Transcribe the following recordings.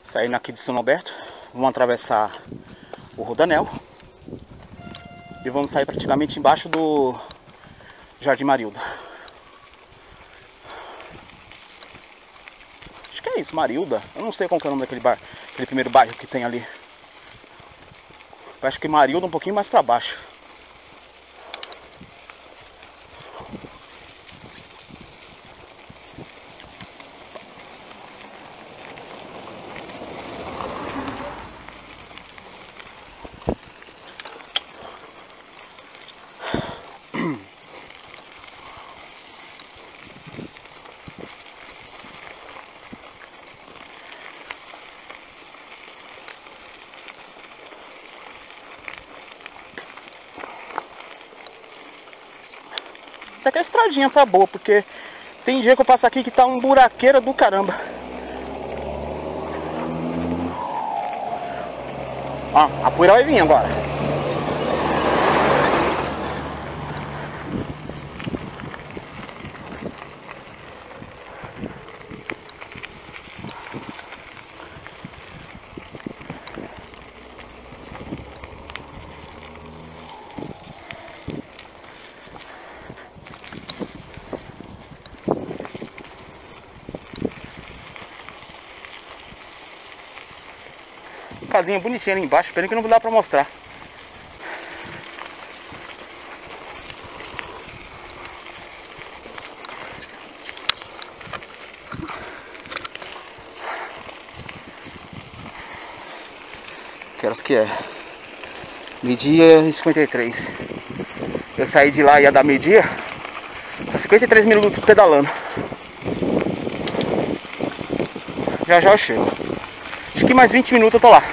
Saindo aqui de São Alberto, vamos atravessar o Rodanel e vamos sair praticamente embaixo do Jardim Marilda. Acho que é isso, Marilda. Eu não sei qual que é o nome daquele bar, aquele primeiro bairro que tem ali. Eu acho que Marilda um pouquinho mais pra baixo. Até que a estradinha tá boa, porque tem dia que eu passo aqui que tá um buraqueira do caramba. Ó, a poeira vai vir agora. Casinha bonitinha ali embaixo, pena que não dá pra mostrar. Que horas que é? Meio-dia e 53. Eu saí de lá, ia dar meio-dia. Tô 53 minutos pedalando. Já já eu chego. Acho que mais 20 minutos eu tô lá.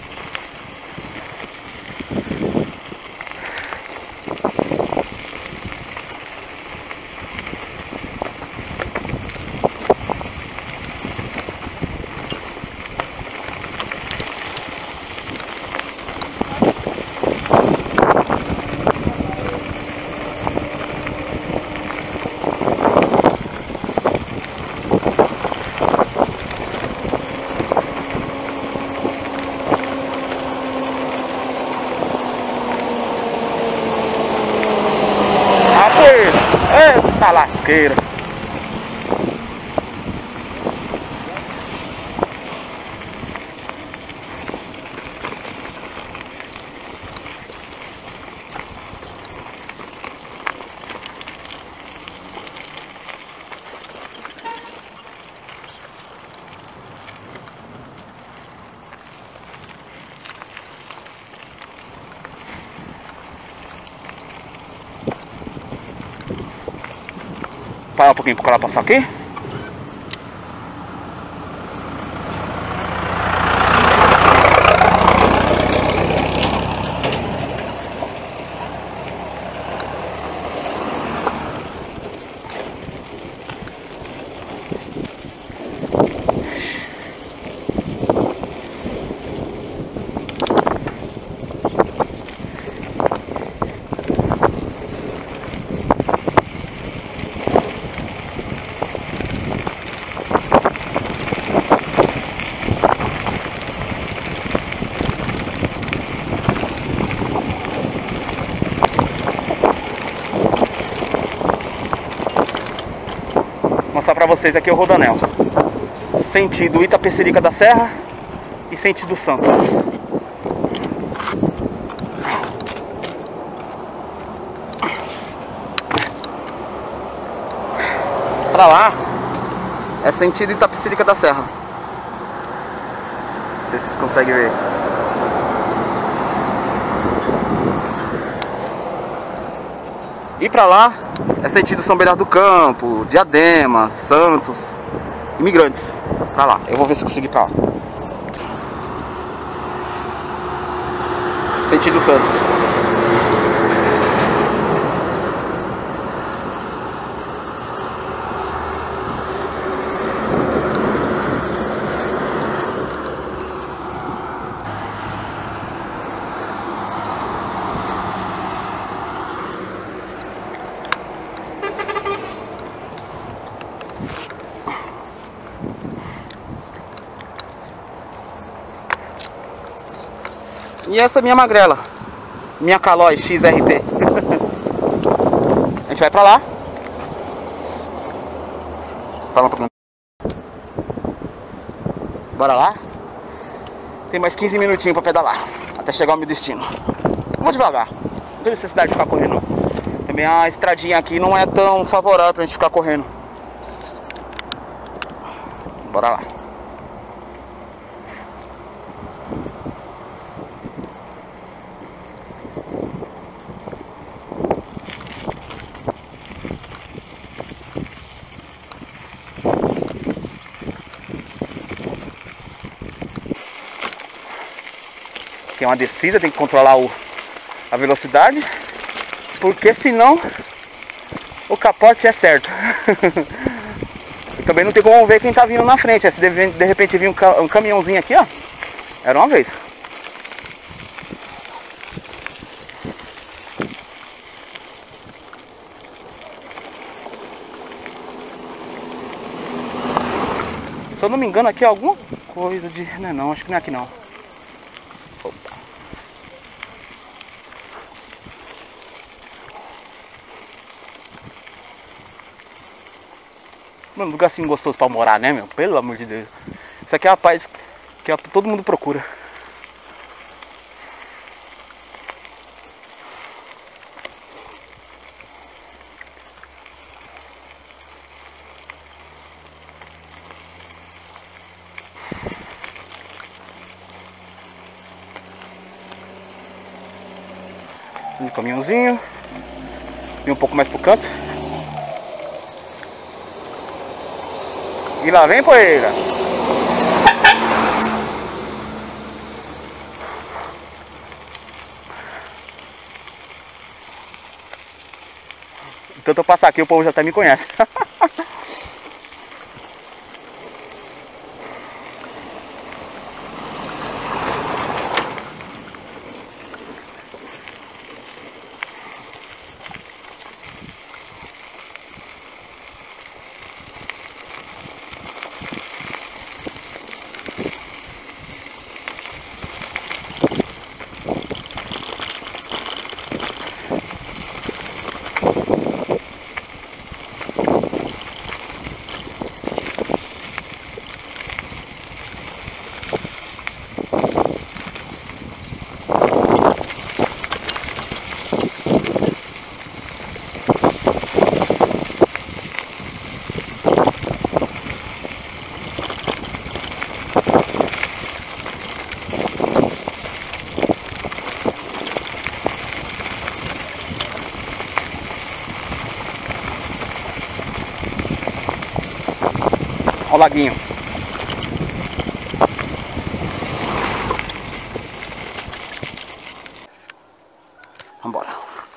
Eita lasqueira. Parar um pouquinho pro cara passar aqui. Mostrar pra vocês aqui o Rodanel. Sentido Itapecerica da Serra e sentido Santos. Pra lá é sentido Itapecerica da Serra. Não sei se vocês conseguem ver. E pra lá é sentido São Bernardo do Campo, Diadema, Santos, Imigrantes. Pra lá, eu vou ver se eu consigo ir pra lá. Sentido Santos. E essa é minha magrela, minha Caloi XRT. A gente vai pra lá. Fala um pouquinho. Bora lá. Tem mais 15 minutinhos pra pedalar até chegar ao meu destino. Vou devagar, não tem necessidade de ficar correndo. Também a estradinha aqui não é tão favorável pra gente ficar correndo. Bora lá. Aqui é uma descida, tem que controlar a velocidade, porque senão o capote é certo. Também não tem como ver quem tá vindo na frente. Se de repente vir um caminhãozinho aqui, ó, era uma vez. Se eu não me engano, aqui é alguma coisa de... Não, acho que não é aqui não. Opa. Mano, lugar assim gostoso pra morar, né, meu? Pelo amor de Deus. Isso aqui é a paz que todo mundo procura. Um caminhãozinho. E um pouco mais pro canto. E lá vem poeira. Tanto eu passar aqui, o povo já até me conhece. Olha o laguinho. Vambora.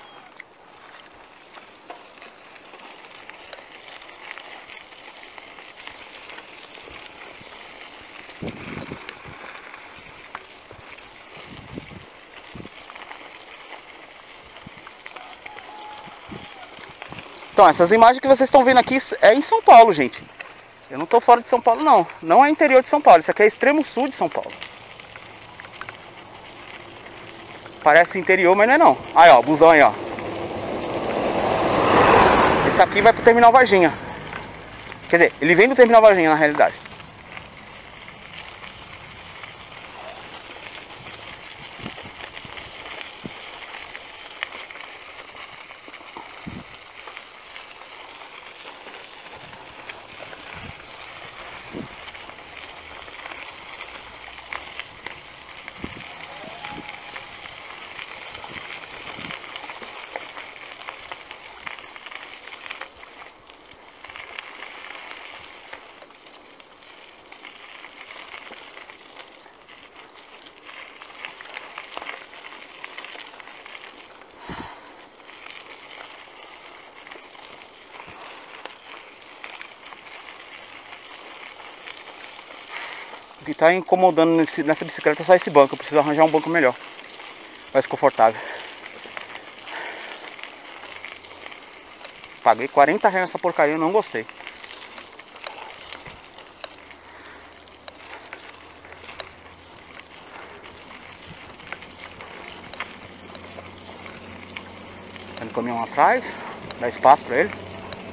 Então, essas imagens que vocês estão vendo aqui é em São Paulo, gente. Eu não tô fora de São Paulo, não. Não é interior de São Paulo. Isso aqui é extremo sul de São Paulo. Parece interior, mas não é não. Aí, ó, busão aí, ó. Esse aqui vai pro Terminal Varginha. Quer dizer, ele vem do Terminal Varginha, na realidade. O que tá incomodando nessa bicicleta é só esse banco. Eu preciso arranjar um banco melhor, mais confortável. Paguei 40 reais nessa porcaria, eu não gostei. o caminhão atrás, dá espaço pra ele.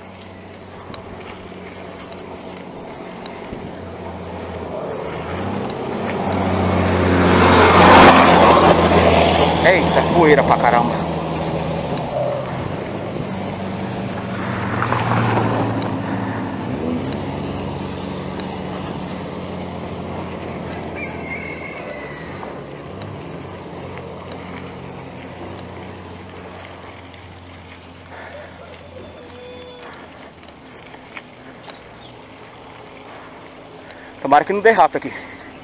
Eita, poeira pra caramba. Tomara que não derrapa aqui.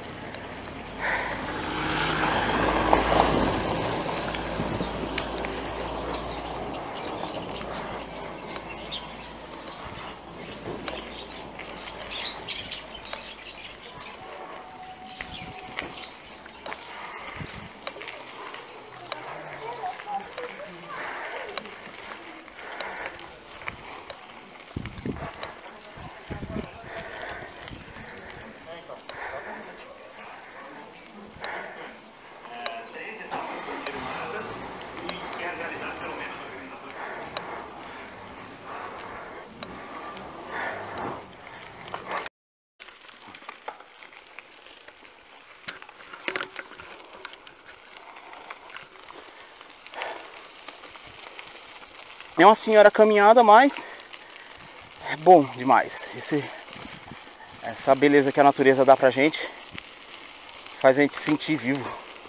É uma senhora caminhada, mas é bom demais. Essa beleza que a natureza dá pra gente faz a gente se sentir vivo.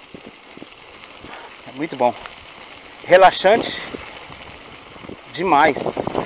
É muito bom. Relaxante demais.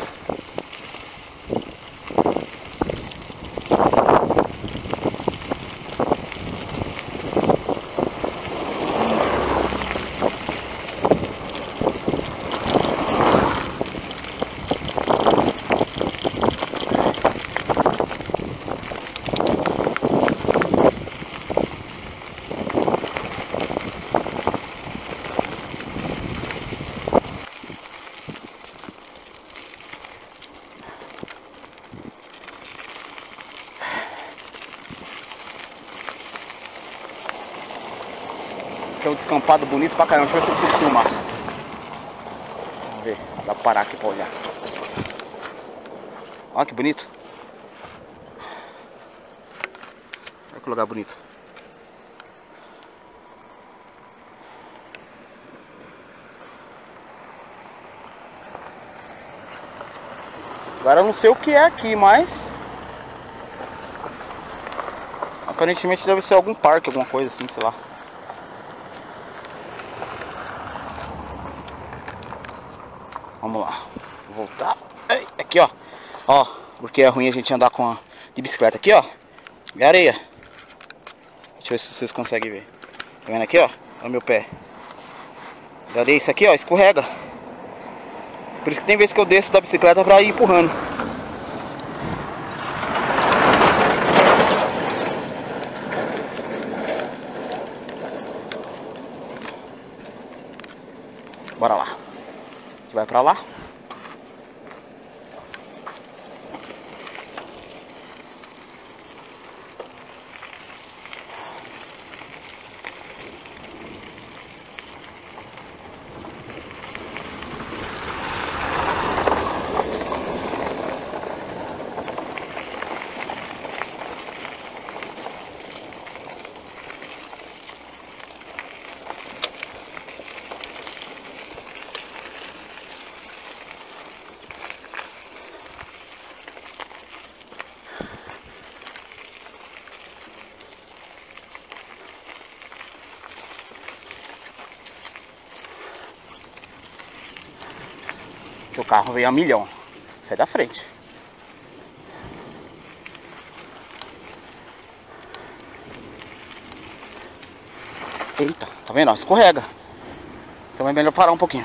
Que é um descampado bonito pra caramba. Deixa eu ver se eu consigo filmar. Vamos ver, dá pra parar aqui pra olhar. Olha que bonito. Olha que lugar bonito. Agora eu não sei o que é aqui, mas aparentemente deve ser algum parque, alguma coisa assim, sei lá. Vamos lá, vou voltar. Ei, aqui ó, ó, porque é ruim a gente andar de bicicleta aqui ó. É areia. Deixa eu ver se vocês conseguem ver. Tá vendo aqui ó? Olha o meu pé. É areia, isso aqui ó, escorrega. Por isso que tem vezes que eu desço da bicicleta pra ir empurrando. Bora lá. Você vai pra lá. Seu carro veio a milhão. Sai da frente. Eita, tá vendo? Ó, escorrega. Então é melhor parar um pouquinho.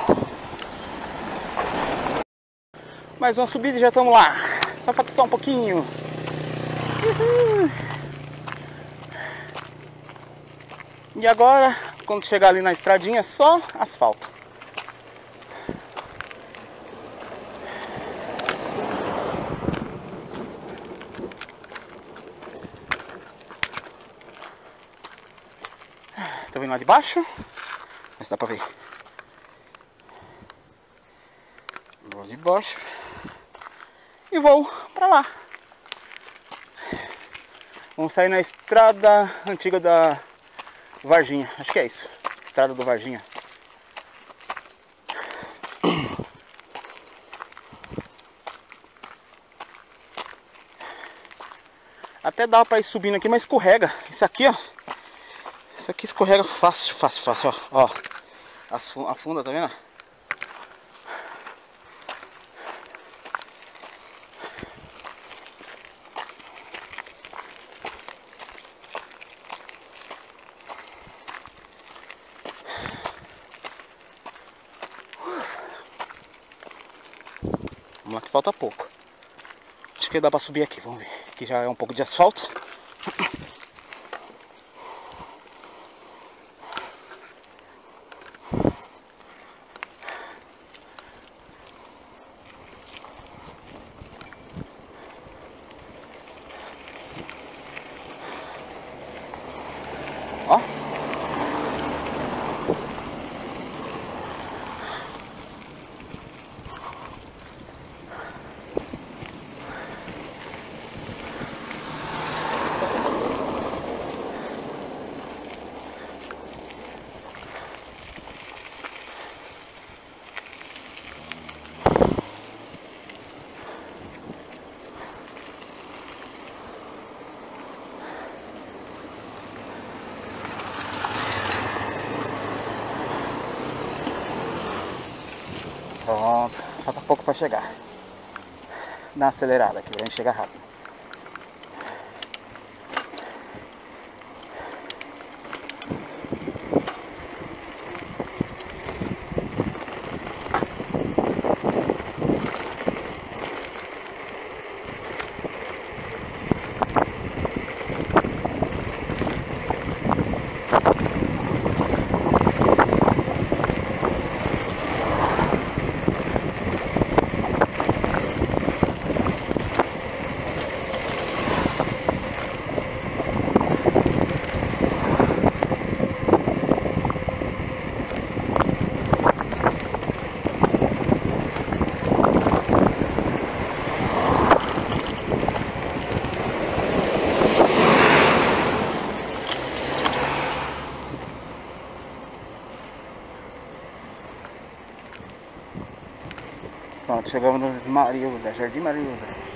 Mais uma subida e já estamos lá. Só falta só um pouquinho. Uhul. E agora, quando chegar ali na estradinha, é só asfalto. Tá vendo lá de baixo? Mas dá pra ver. baixo e vou pra lá. Vamos sair na estrada antiga da Varginha, acho que é isso, estrada do Varginha. Até dá pra ir subindo aqui, mas escorrega. Isso aqui, ó. Isso aqui escorrega fácil, fácil, fácil, ó. Ó, afunda, tá vendo? Vamos lá que falta pouco. Acho que dá pra subir aqui, vamos ver. Aqui já é um pouco de asfalto. Ó. Pronto, falta pouco para chegar. Dá uma acelerada aqui pra gente chegar rápido. Pronto, chegamos no Marilda, Jardim Marilda.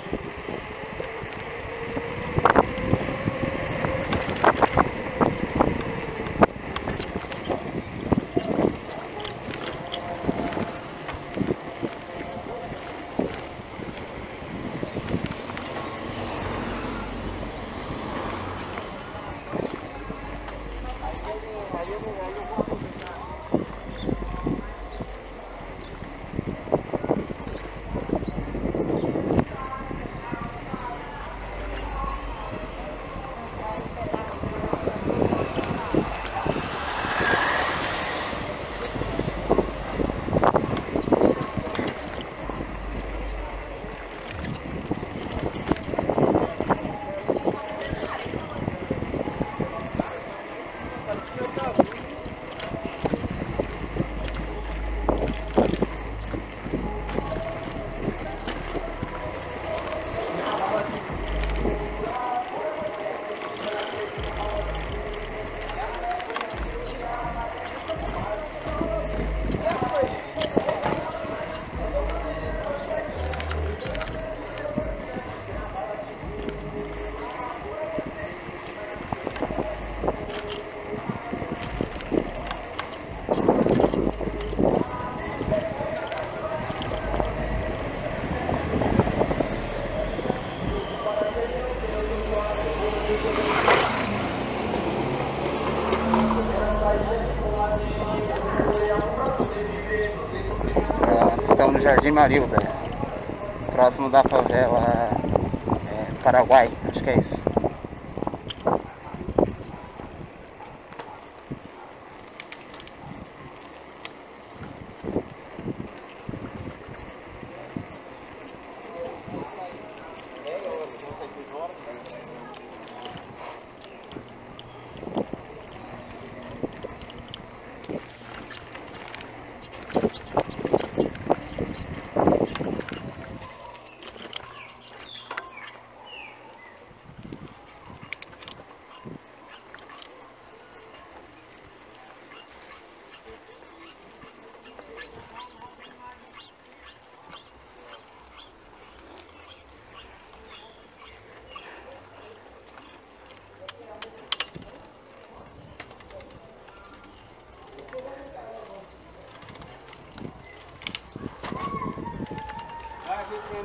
Estamos no Jardim Marilda, próximo da favela Paraguai, acho que é isso.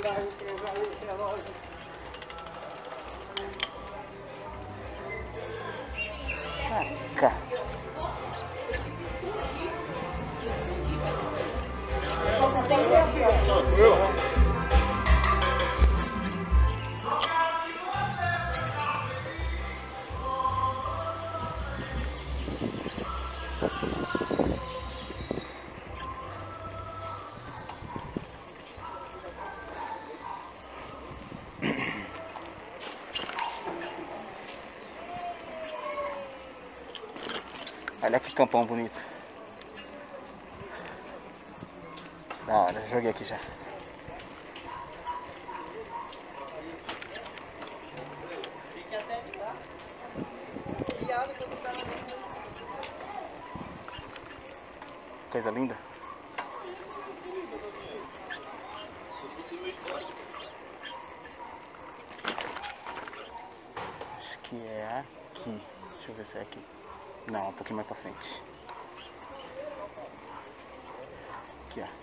Caraca. Olha que campão bonito. Da hora, joguei aqui já. Coisa linda. Acho que é aqui. Deixa eu ver se é aqui. Não, um pouquinho mais pra frente. Aqui, ó.